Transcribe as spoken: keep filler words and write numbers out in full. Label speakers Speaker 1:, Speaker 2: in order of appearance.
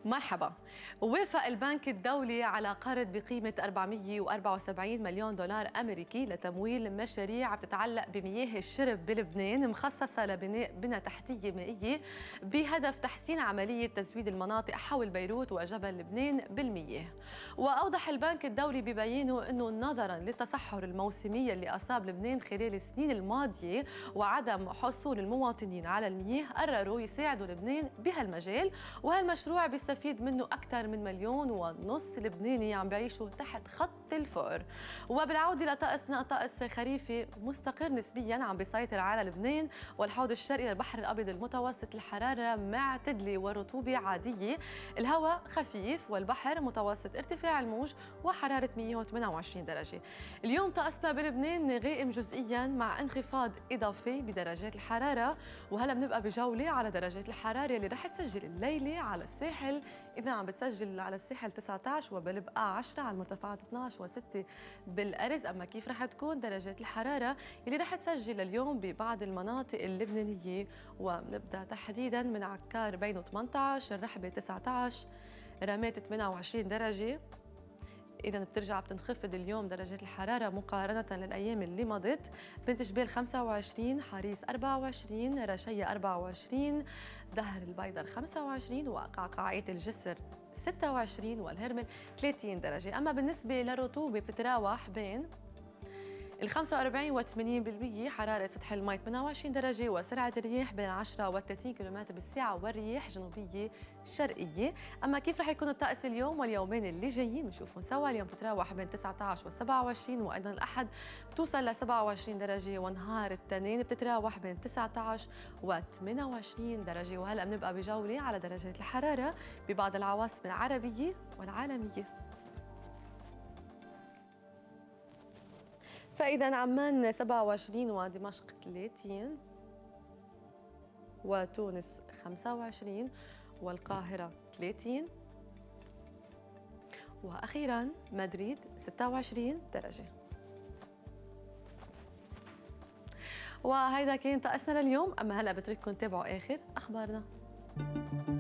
Speaker 1: مرحبا. وافق البنك الدولي على قرض بقيمة أربعمئة وأربعة وسبعين مليون دولار أمريكي لتمويل مشاريع بتتعلق بمياه الشرب بلبنان مخصصة لبناء بنى تحتية مائية بهدف تحسين عملية تزويد المناطق حول بيروت وجبل لبنان بالمياه. وأوضح البنك الدولي ببيانه أنه نظراً للتصحر الموسمي اللي أصاب لبنان خلال السنين الماضية وعدم حصول المواطنين على المياه، قرروا يساعدوا لبنان بهالمجال، وهالمشروع بيستفيد منه أكثر من مليون ونص لبناني عم بيعيشوا تحت خط الفقر. وبالعودة لطقسنا، طقس خريفي مستقر نسبياً عم بيسيطر على لبنان والحوض الشرقي للبحر الأبيض المتوسط، الحرارة معتدلة والرطوبة عادية، الهواء خفيف والبحر متوسط ارتفاع الموج وحرارة مئة وثمانية وعشرين درجة. اليوم طقسنا بلبنان غائم جزئياً مع انخفاض إضافي بدرجات الحرارة، وهلا بنبقى بجولة على درجات الحرارة اللي رح تسجل الليلة على الساحل. إذا عم بتسجل على الساحل تسعة عشر وبالبقاع عشرة، على المرتفعات اثني عشر وستة بالأرز. أما كيف رح تكون درجات الحرارة اللي رح تسجل اليوم ببعض المناطق اللبنانية؟ وبنبدأ تحديداً من عكار بينه ثمانية عشر، الرحبة تسعة عشر، رمات ثمانية وعشرين درجة. إذا بترجع بتنخفض اليوم درجات الحرارة مقارنة للأيام اللي مضت. بنت جبال خمسة وعشرين، حريص أربعة وعشرين، رشية أربعة وعشرين، دهر البيضر خمسة وعشرين، وقعقاعية الجسر ستة وعشرين، والهرمل ثلاثين درجة. أما بالنسبة للرطوبة بتتراوح بين ال خمسة وأربعين و ثمانين بالمئة، حرارة سطح الماء ثمانية وعشرين درجة، وسرعة الرياح بين عشرة و ثلاثين كيلومتر بالساعة، والرياح جنوبية شرقية. أما كيف رح يكون الطقس اليوم واليومين اللي جايين بنشوفهم سوا. اليوم بتتراوح بين تسعة عشر و سبعة وعشرين، وأيضا الأحد بتوصل ل سبعة وعشرين درجة، ونهار الاثنين بتتراوح بين تسعة عشر و ثمانية وعشرين درجة. وهلا بنبقى بجولة على درجات الحرارة ببعض العواصم العربية والعالمية. فإذا عمان سبعة وعشرين، ودمشق ثلاثين، وتونس خمسة وعشرين، والقاهرة ثلاثين، وأخيراً مدريد ستة وعشرين درجة. وهيدا كان طقسنا لليوم. أما هلأ بترككم تابعوا آخر أخبارنا.